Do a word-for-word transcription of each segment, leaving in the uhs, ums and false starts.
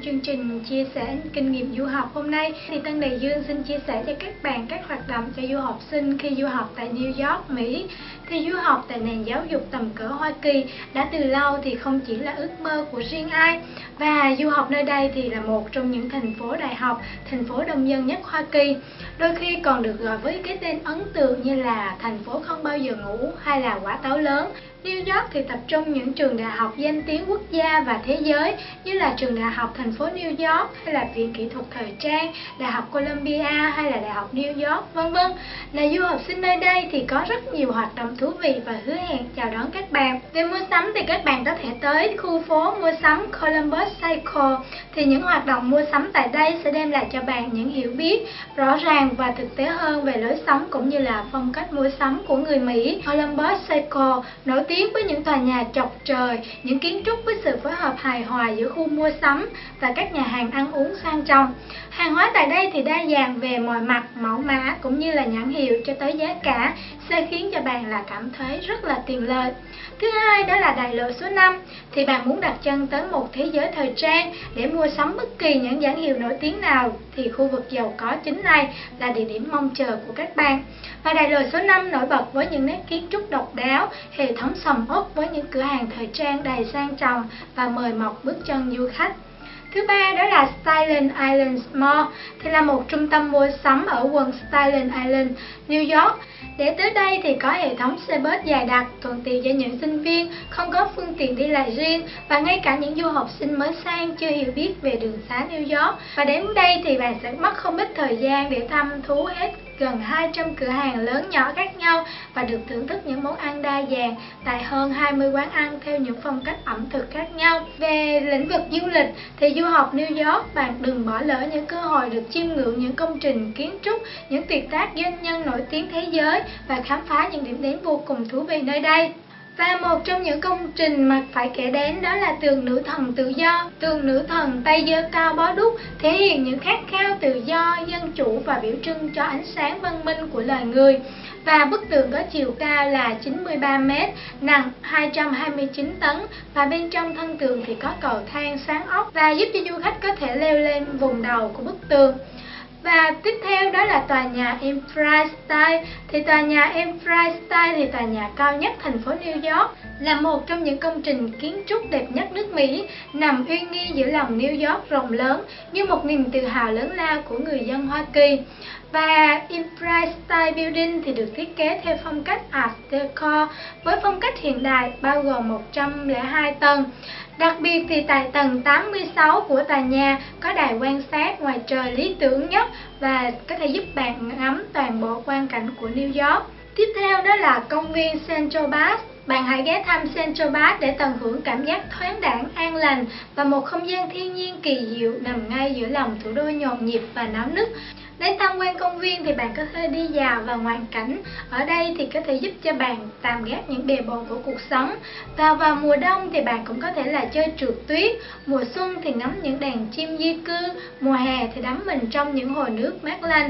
chương trình chia sẻ kinh nghiệm du học hôm nay thì Tân Đại Dương xin chia sẻ cho các bạn các hoạt động cho du học sinh khi du học tại New York, Mỹ. Thì du học tại nền giáo dục tầm cỡ Hoa Kỳ đã từ lâu thì không chỉ là ước mơ của riêng ai, và du học nơi đây thì là một trong những thành phố đại học, thành phố đông dân nhất Hoa Kỳ. Đôi khi còn được gọi với cái tên ấn tượng như là thành phố không bao giờ ngủ hay là quả táo lớn. New York thì tập trung những trường đại học danh tiếng quốc gia và thế giới như là trường đại học thành phố New York hay là Viện Kỹ thuật Thời trang, Đại học Columbia hay là Đại học New York, vân vân. Là du học sinh nơi đây thì có rất nhiều hoạt động thú vị và hứa hẹn chào đón các bạn. Về mua sắm thì các bạn có thể tới khu phố mua sắm Columbus Circle. Thì những hoạt động mua sắm tại đây sẽ đem lại cho bạn những hiểu biết rõ ràng và thực tế hơn về lối sống cũng như là phong cách mua sắm của người Mỹ. Columbus Circle nổi tiếng với những tòa nhà chọc trời, những kiến trúc với sự phối hợp hài hòa giữa khu mua sắm và các nhà hàng ăn uống sang trọng. Hàng hóa tại đây thì đa dạng về mọi mặt, mẫu mã cũng như là nhãn hiệu cho tới giá cả sẽ khiến cho bạn là cảm thấy rất là tiền lợi. Thứ hai đó là đại lộ số năm. Thì bạn muốn đặt chân tới một thế giới thời trang để mua sắm bất kỳ những nhãn hiệu nổi tiếng nào thì khu vực giàu có chính này là địa điểm mong chờ của các bạn. Và đại lộ số năm nổi bật với những nét kiến trúc độc đáo, hệ thống sầm uất với những cửa hàng thời trang đầy sang trọng và mời mọc bước chân du khách. Thứ ba đó là Staten Island Mall, thì là một trung tâm mua sắm ở quận Staten Island, New York. Để tới đây thì có hệ thống xe bus dài đặc, thuận tiện cho những sinh viên không có phương tiện đi lại riêng và ngay cả những du học sinh mới sang chưa hiểu biết về đường xá New York. Và đến đây thì bạn sẽ mất không ít thời gian để thăm thú hết gần hai trăm cửa hàng lớn nhỏ khác nhau và được thưởng thức những món ăn đa dạng tại hơn hai mươi quán ăn theo những phong cách ẩm thực khác nhau. Về lĩnh vực du lịch thì du học New York, bạn đừng bỏ lỡ những cơ hội được chiêm ngưỡng những công trình kiến trúc, những tuyệt tác doanh nhân nổi tiếng thế giới và khám phá những điểm đến vô cùng thú vị nơi đây. Và một trong những công trình mà phải kể đến đó là tượng nữ thần tự do. Tượng nữ thần tay giơ cao bó đuốc thể hiện những khát khao tự do, dân chủ và biểu trưng cho ánh sáng văn minh của loài người. Và bức tượng có chiều cao là chín mươi ba mét, nặng hai trăm hai mươi chín tấn và bên trong thân tượng thì có cầu thang xoắn ốc và giúp cho du khách có thể leo lên vùng đầu của bức tượng. Và tiếp theo đó là tòa nhà Empire State. Thì tòa nhà Empire State thì tòa nhà cao nhất thành phố New York, là một trong những công trình kiến trúc đẹp nhất nước Mỹ, nằm uy nghi giữa lòng New York rộng lớn như một niềm tự hào lớn lao của người dân Hoa Kỳ. Và Empire State Building thì được thiết kế theo phong cách Art Deco với phong cách hiện đại, bao gồm một trăm lẻ hai tầng. Đặc biệt thì tại tầng tám mươi sáu của tòa nhà có đài quan sát ngoài trời lý tưởng nhất và có thể giúp bạn ngắm toàn bộ quang cảnh của New York. Tiếp theo đó là công viên Central Park. Bạn hãy ghé thăm Central Park để tận hưởng cảm giác thoáng đãng, an lành và một không gian thiên nhiên kỳ diệu nằm ngay giữa lòng thủ đô nhộn nhịp và náo nức. Đến tham quan công viên thì bạn có thể đi dạo và ngoạn cảnh. Ở đây thì có thể giúp cho bạn tạm gác những bề bộn của cuộc sống. Và vào mùa đông thì bạn cũng có thể là chơi trượt tuyết. Mùa xuân thì ngắm những đàn chim di cư. Mùa hè thì đắm mình trong những hồ nước mát lành.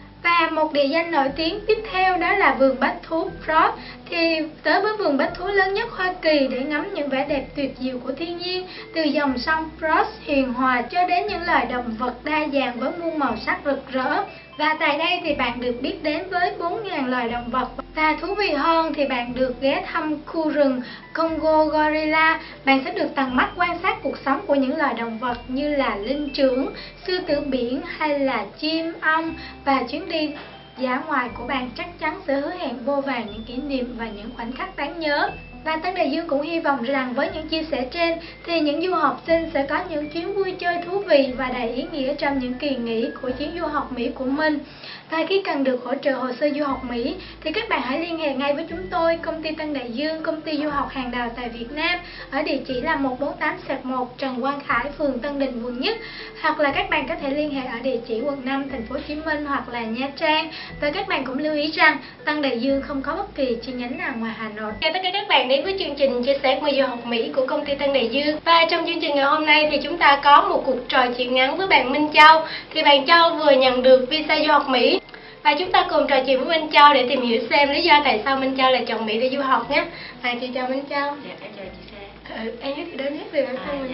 Và một địa danh nổi tiếng tiếp theo đó là vườn bách thú Frost. Thì tới với vườn bách thú lớn nhất Hoa Kỳ để ngắm những vẻ đẹp tuyệt diệu của thiên nhiên, từ dòng sông Frost hiền hòa cho đến những loài động vật đa dạng với muôn màu sắc rực rỡ. Và tại đây thì bạn được biết đến với bốn nghìn loài động vật. Và thú vị hơn thì bạn được ghé thăm khu rừng Congo Gorilla. Bạn sẽ được tận mắt quan sát cuộc sống của những loài động vật như là linh trưởng, sư tử biển hay là chim, ong. Và chuyến đi dã ngoại của bạn chắc chắn sẽ hứa hẹn vô vàn những kỷ niệm và những khoảnh khắc đáng nhớ. Và Tân Đại Dương cũng hy vọng rằng với những chia sẻ trên thì những du học sinh sẽ có những chuyến vui chơi thú vị và đầy ý nghĩa trong những kỳ nghỉ của chuyến du học Mỹ của mình. Và khi cần được hỗ trợ hồ sơ du học Mỹ thì các bạn hãy liên hệ ngay với chúng tôi, công ty Tân Đại Dương, công ty du học hàng đầu tại Việt Nam, ở địa chỉ là một bốn tám một Trần Quang Khải, phường Tân Định, quận Nhất. Hoặc là các bạn có thể liên hệ ở địa chỉ quận năm, thành phố Hồ Chí Minh hoặc là Nha Trang. Và các bạn cũng lưu ý rằng Tân Đại Dương không có bất kỳ chi nhánh nào ngoài Hà Nội. Chào tất cả các bạn đến với chương trình chia sẻ về du học Mỹ của công ty Tân Đại Dương. Và trong chương trình ngày hôm nay thì chúng ta có một cuộc trò chuyện ngắn với bạn Minh Châu. Thì bạn Châu vừa nhận được visa du học Mỹ. Và chúng ta cùng trò chuyện với Minh Châu để tìm hiểu xem lý do tại sao Minh Châu lại chọn Mỹ để du học nhé. À, chị chào Minh Châu. Dạ, em chào chị Sa. Ừ, em giới thiệu đến hết về bản thân mình. Dạ,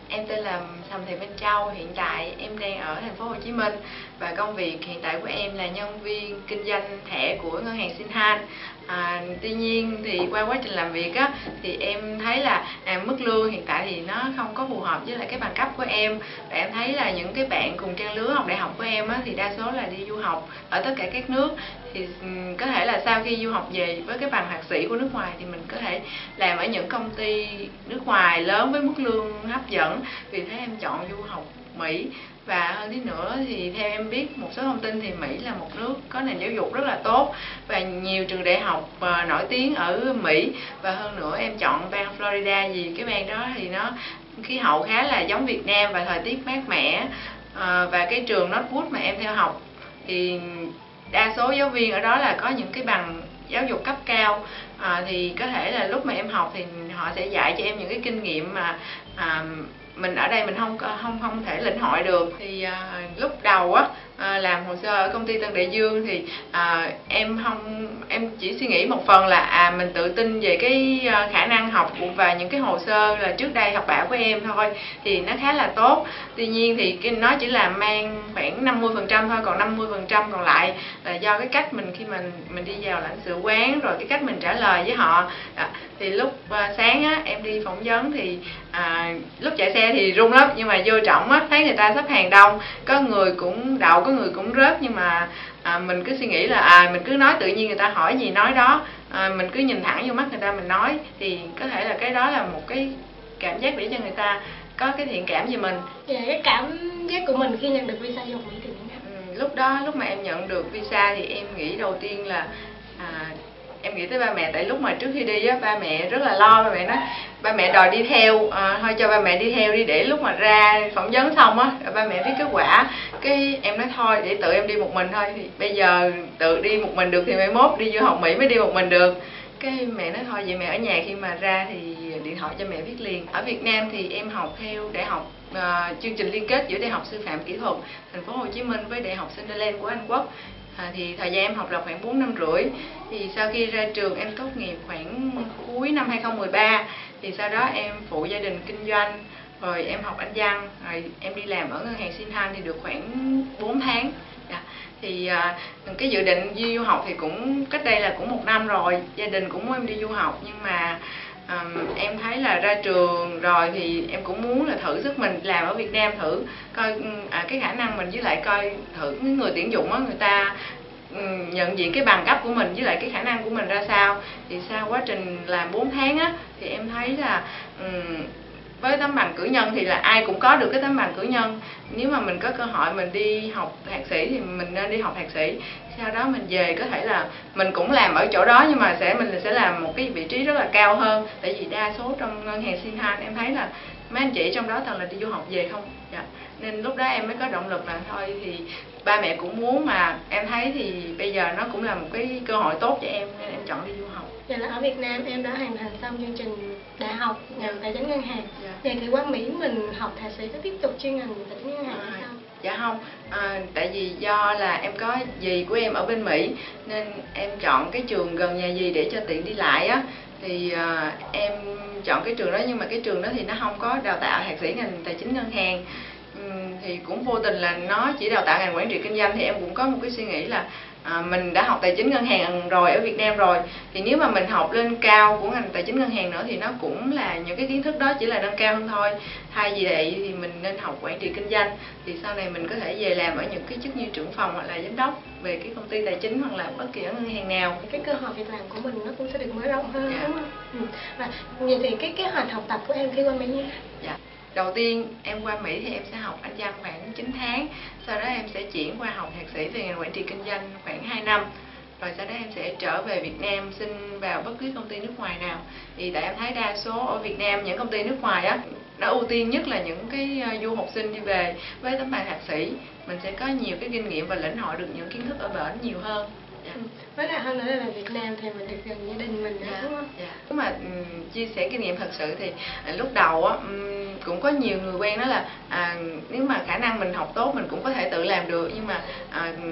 Em tên là Sầm Thị Minh Châu, hiện tại em đang ở thành phố Hồ Chí Minh và công việc hiện tại của em là nhân viên kinh doanh thẻ của ngân hàng Shinhan. À, tuy nhiên thì qua quá trình làm việc á, thì em thấy là à, mức lương hiện tại thì nó không có phù hợp với lại cái bằng cấp của em, và em thấy là những cái bạn cùng trang lứa học đại học của em á, thì đa số là đi du học ở tất cả các nước. Thì um, có thể là sau khi du học về với cái bằng thạc sĩ của nước ngoài thì mình có thể làm ở những công ty nước ngoài lớn với mức lương hấp dẫn. Vì thế em chọn du học Mỹ. Và hơn thế nữa thì theo em biết một số thông tin thì Mỹ là một nước có nền giáo dục rất là tốt và nhiều trường đại học uh, nổi tiếng ở Mỹ. Và hơn nữa em chọn bang Florida vì cái bang đó thì nó khí hậu khá là giống Việt Nam và thời tiết mát mẻ. Uh, và cái trường Northwood mà em theo học thì đa số giáo viên ở đó là có những cái bằng giáo dục cấp cao. À, thì có thể là lúc mà em học thì họ sẽ dạy cho em những cái kinh nghiệm mà à, mình ở đây mình không không không thể lĩnh hội được. Thì à, lúc đầu á à, làm hồ sơ ở công ty Tân Đại Dương thì à, em không em chỉ suy nghĩ một phần là à mình tự tin về cái à, khả năng học và những cái hồ sơ là trước đây học bạ của em thôi thì nó khá là tốt. Tuy nhiên thì cái nó chỉ là mang khoảng năm mươi phần trăm thôi, còn năm mươi phần trăm còn lại là do cái cách mình khi mình mình đi vào lãnh sự quán, rồi cái cách mình trả lời với họ. À, thì lúc à, sáng á em đi phỏng vấn thì à, lúc chạy xe thì run lắm, nhưng mà vô trọng á thấy người ta xếp hàng đông, có người cũng đậu có người cũng rớt, nhưng mà à, mình cứ suy nghĩ là à mình cứ nói tự nhiên, người ta hỏi gì nói đó, à, mình cứ nhìn thẳng vô mắt người ta mình nói, thì có thể là cái đó là một cái cảm giác để cho người ta có cái thiện cảm về mình. Dạ, cái cảm giác của mình khi nhận được visa du học Mỹ thì ừ, lúc đó lúc mà em nhận được visa thì em nghĩ đầu tiên là à, em nghĩ tới ba mẹ. Tại lúc mà trước khi đi á, ba mẹ rất là lo. Ba mẹ nói ba mẹ đòi đi theo, à, thôi cho ba mẹ đi theo đi để lúc mà ra phỏng vấn xong á ba mẹ biết kết quả. Cái em nói thôi để tự em đi một mình thôi, thì bây giờ tự đi một mình được thì mai mốt đi du học Mỹ mới đi một mình được. Cái mẹ nói thôi vậy mẹ ở nhà, khi mà ra thì điện thoại cho mẹ viết liền. Ở Việt Nam thì em học theo đại học uh, chương trình liên kết giữa Đại học Sư phạm Kỹ thuật Thành phố Hồ Chí Minh với Đại học Sunderland của Anh Quốc. À, thì thời gian em học là khoảng bốn năm rưỡi. Thì sau khi ra trường em tốt nghiệp khoảng cuối năm hai không một ba. Thì sau đó em phụ gia đình kinh doanh, rồi em học Anh văn, rồi em đi làm ở ngân hàng Shinhan thì được khoảng bốn tháng. Dạ. Thì à, cái dự định đi du học thì cũng cách đây là cũng một năm rồi, gia đình cũng muốn em đi du học, nhưng mà à, em thấy là ra trường rồi thì em cũng muốn là thử sức mình làm ở Việt Nam thử coi à, cái khả năng mình, với lại coi thử người tuyển dụng á, người ta um, nhận diện cái bằng cấp của mình với lại cái khả năng của mình ra sao. Thì sau quá trình làm bốn tháng á thì em thấy là um, với tấm bằng cử nhân thì là ai cũng có được cái tấm bằng cử nhân. Nếu mà mình có cơ hội mình đi học thạc sĩ thì mình nên đi học thạc sĩ. Sau đó mình về có thể là mình cũng làm ở chỗ đó, nhưng mà sẽ mình sẽ làm một cái vị trí rất là cao hơn. Tại vì đa số trong ngân hàng Shinhan em thấy là mấy anh chị trong đó toàn là đi du học về không. Dạ. Nên lúc đó em mới có động lực là thôi thì ba mẹ cũng muốn, mà em thấy thì bây giờ nó cũng là một cái cơ hội tốt cho em nên em chọn đi du học. Vậy là ở Việt Nam em đã hoàn thành xong chương trình đại học ngành tài chính ngân hàng. Dạ. Vậy thì qua Mỹ mình học thạc sĩ có tiếp tục chuyên ngành tài chính ngân hàng hay sao? Dạ không, à, tại vì do là em có dì của em ở bên Mỹ nên em chọn cái trường gần nhà dì để cho tiện đi lại á. Thì à, em chọn cái trường đó, nhưng mà cái trường đó thì nó không có đào tạo thạc sĩ ngành tài chính ngân hàng. Uhm, thì cũng vô tình là nó chỉ đào tạo ngành quản trị kinh doanh. Thì em cũng có một cái suy nghĩ là à, mình đã học tài chính ngân hàng rồi ở Việt Nam rồi, thì nếu mà mình học lên cao của ngành tài chính ngân hàng nữa thì nó cũng là những cái kiến thức đó chỉ là nâng cao hơn thôi. Thay vì vậy thì mình nên học quản trị kinh doanh, thì sau này mình có thể về làm ở những cái chức như trưởng phòng hoặc là giám đốc về cái công ty tài chính hoặc là bất kỳ ở ngân hàng nào. Cái cơ hội việc làm của mình nó cũng sẽ được mở rộng hơn. Dạ. Đúng không? Ừ. Và vậy thì cái kế hoạch học tập của em khi qua Mỹ như thế? Dạ. Đầu tiên em qua Mỹ thì em sẽ học Anh văn khoảng chín tháng, sau đó em sẽ chuyển qua học thạc sĩ về ngành quản trị kinh doanh khoảng hai năm. Rồi sau đó em sẽ trở về Việt Nam xin vào bất cứ công ty nước ngoài nào. Thì tại em thấy đa số ở Việt Nam những công ty nước ngoài á, nó ưu tiên nhất là những cái du học sinh đi về với tấm bằng thạc sĩ. Mình sẽ có nhiều cái kinh nghiệm và lĩnh hội được những kiến thức ở bển nhiều hơn. Dạ. Ừ. Với lại hơn nữa là Việt Nam thì mình được gần gia đình mình nữa, dạ, đúng không? Dạ. Nếu mà um, chia sẻ kinh nghiệm thật sự thì à, lúc đầu á um, cũng có nhiều người quen nói là à, nếu mà khả năng mình học tốt mình cũng có thể tự làm được, nhưng mà à,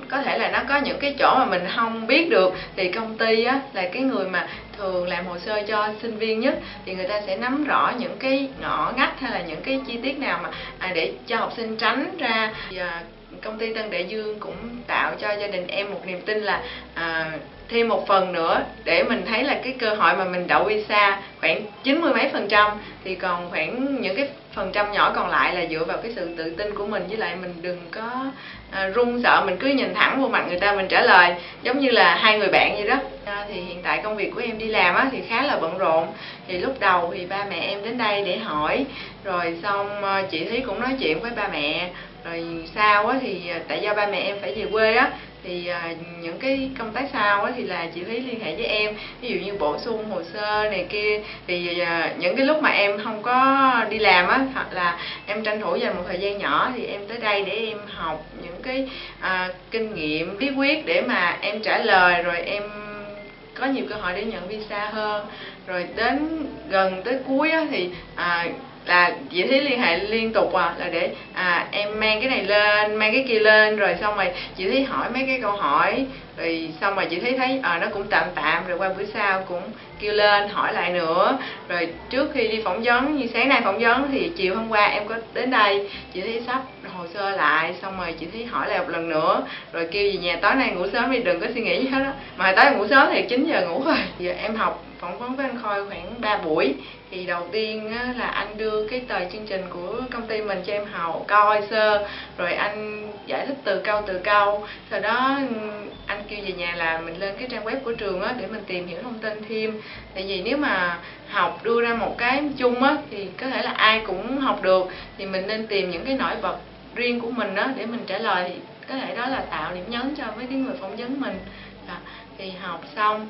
có thể là nó có những cái chỗ mà mình không biết được, thì công ty á là cái người mà thường làm hồ sơ cho sinh viên nhất, thì người ta sẽ nắm rõ những cái ngõ ngách hay là những cái chi tiết nào mà à, để cho học sinh tránh ra. Thì, à, công ty Tân Đại Dương cũng tạo cho gia đình em một niềm tin là à, thêm một phần nữa để mình thấy là cái cơ hội mà mình đậu visa khoảng chín mươi mấy phần trăm, thì còn khoảng những cái phần trăm nhỏ còn lại là dựa vào cái sự tự tin của mình, với lại mình đừng có à, run sợ, mình cứ nhìn thẳng vô mặt người ta mình trả lời giống như là hai người bạn vậy đó. À, thì hiện tại công việc của em đi làm á, thì khá là bận rộn. Thì lúc đầu thì ba mẹ em đến đây để hỏi, rồi xong chị Thúy cũng nói chuyện với ba mẹ, rồi sau á thì tại do ba mẹ em phải về quê á, thì à, những cái công tác sau á thì là chị Thúy liên hệ với em, ví dụ như bổ sung hồ sơ này kia. Thì à, những cái lúc mà em không có đi làm á, hoặc là em tranh thủ dành một thời gian nhỏ, thì em tới đây để em học những cái à, kinh nghiệm bí quyết để mà em trả lời, rồi em có nhiều cơ hội để nhận visa hơn. Rồi đến gần tới cuối á, thì à, là chị Thúy liên hệ liên tục à, là để à, em mang cái này lên, mang cái kia lên, rồi xong rồi chị Thúy hỏi mấy cái câu hỏi, rồi xong rồi chị Thúy thấy à, nó cũng tạm tạm, rồi qua bữa sau cũng kêu lên hỏi lại nữa. Rồi trước khi đi phỏng vấn, như sáng nay phỏng vấn thì chiều hôm qua em có đến đây, chị Thúy sắp hồ sơ lại, xong rồi chị Thúy hỏi lại một lần nữa, rồi kêu về nhà tối nay ngủ sớm đi, đừng có suy nghĩ gì hết đó. Mà tối ngủ sớm thì chín giờ ngủ rồi. Giờ em học phỏng vấn với anh Khôi khoảng ba buổi. Thì đầu tiên á, là anh đưa cái tờ chương trình của công ty mình cho em học coi sơ, rồi anh giải thích từ câu từ câu. Sau đó anh kêu về nhà là mình lên cái trang web của trường á, để mình tìm hiểu thông tin thêm. Tại vì nếu mà học đưa ra một cái chung á, thì có thể là ai cũng học được, thì mình nên tìm những cái nổi bật riêng của mình á để mình trả lời, thì có thể đó là tạo điểm nhấn cho mấy cái người phỏng vấn mình. À, thì học xong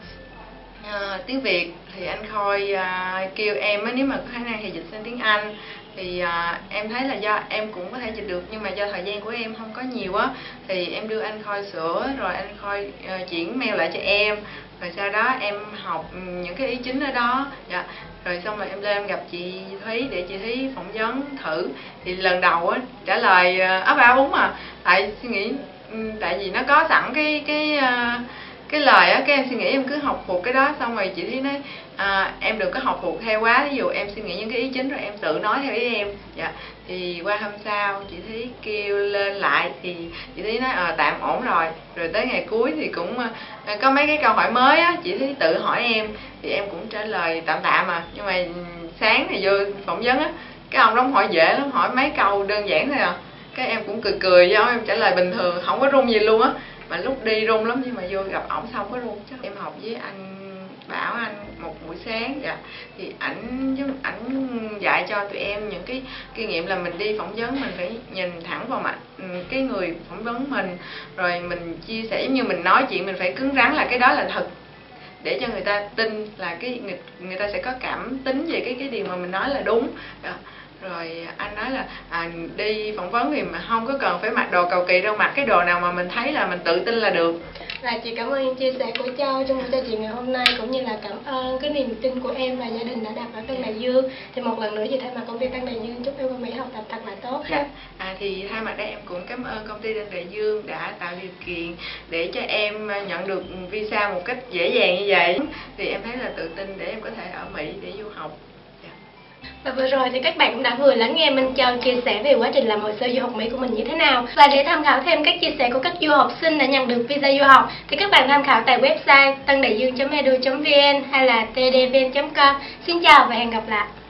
À, tiếng Việt thì anh Khôi à, kêu em á, nếu mà có khả năng thì dịch sang tiếng Anh. Thì à, em thấy là do em cũng có thể dịch được, nhưng mà do thời gian của em không có nhiều á, thì em đưa anh Khôi sửa, rồi anh Khôi à, chuyển mail lại cho em, rồi sau đó em học những cái ý chính ở đó. Dạ. Rồi xong rồi em lên gặp chị Thúy để chị Thúy phỏng vấn thử. Thì lần đầu á trả lời ấp a úng mà, tại suy nghĩ tại vì nó có sẵn cái cái uh, cái lời á, cái em suy nghĩ em cứ học thuộc cái đó. Xong rồi chị Thúy nói à, em đừng có học thuộc theo quá, ví dụ em suy nghĩ những cái ý chính rồi em tự nói theo ý em. Dạ. Thì qua hôm sau chị Thúy kêu lên lại, thì chị Thúy nói à, tạm ổn rồi. Rồi tới ngày cuối thì cũng à, có mấy cái câu hỏi mới á, chị Thúy tự hỏi em, thì em cũng trả lời tạm tạm mà. Nhưng mà sáng thì vô phỏng vấn á, cái ông đó hỏi dễ lắm, hỏi mấy câu đơn giản thôi à, cái em cũng cười cười do em trả lời bình thường, không có run gì luôn á. Mà lúc đi run lắm, nhưng mà vô gặp ổng xong có run. Chắc em học với anh Bảo anh một buổi sáng. Dạ. Thì ảnh ảnh dạy cho tụi em những cái kinh nghiệm là mình đi phỏng vấn mình phải nhìn thẳng vào mặt cái người phỏng vấn mình, rồi mình chia sẻ giống như mình nói chuyện, mình phải cứng rắn là cái đó là thật, để cho người ta tin là cái người, người ta sẽ có cảm tính về cái cái điều mà mình nói là đúng. Dạ. Rồi anh nói là à, đi phỏng vấn thì mà không có cần phải mặc đồ cầu kỳ đâu, mặc cái đồ nào mà mình thấy là mình tự tin là được. Là chị cảm ơn chia sẻ của Châu trong buổi trò chuyện ngày hôm nay, cũng như là cảm ơn cái niềm tin của em và gia đình đã đặt ở Tân Đại Dương. Thì một lần nữa chị thay mặt công ty Tân Đại Dương chúc em con Mỹ học tập thật là tốt. Dạ. À, thì thay mặt đây em cũng cảm ơn công ty Tân Đại Dương đã tạo điều kiện để cho em nhận được visa một cách dễ dàng như vậy. Thì em thấy là tự tin để em có thể ở Mỹ để du học. Và vừa rồi thì các bạn cũng đã vừa lắng nghe Minh Châu chia sẻ về quá trình làm hồ sơ du học Mỹ của mình như thế nào. Và để tham khảo thêm các chia sẻ của các du học sinh đã nhận được visa du học thì các bạn tham khảo tại website tân đại dương chấm e d u chấm v n hay là t d v n chấm com. Xin chào và hẹn gặp lại.